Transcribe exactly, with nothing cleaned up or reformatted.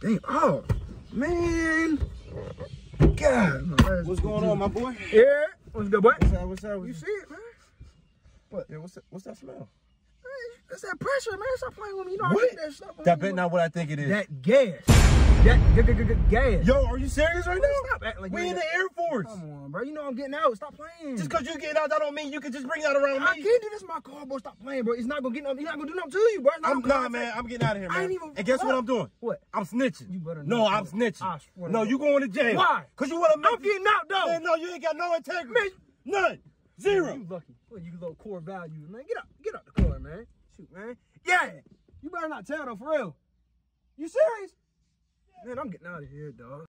Damn. Oh, man. God. What's going on, my boy? Yeah. What's good, boy? What's up? What's up? You see it, man? What? Yeah, what's that, what's that smell? That's that pressure, man. Stop playing with me. You know What? I get that stuff. That bet not what I think it is. That gas. That g- g- g- g- gas. Yo, are you serious right now? Stop acting like we you in ain't the Air Force. Come on, bro. You know I'm getting out. Stop playing. Just because you getting out, that don't mean you can just bring that around me. I can't do this. My car, bro. Stop playing, bro. It's not gonna get nothing. He's not gonna do nothing to you, bro. It's not I'm gonna nah, man. I'm getting out of here, man. I ain't even. And guess what I'm doing? What? I'm snitching. You better no, not I'm do it. snitching. I swear to No, God. you going to jail. Why? Cause you want to make. I'm getting out though. Man, no, you ain't got no integrity. Man, none. Zero. You lucky. Well, you little core value, man. Get out. Get out the car, man. Shoot, man. Yeah. You better not tell though, for real. You serious? Man, I'm getting out of here, dog.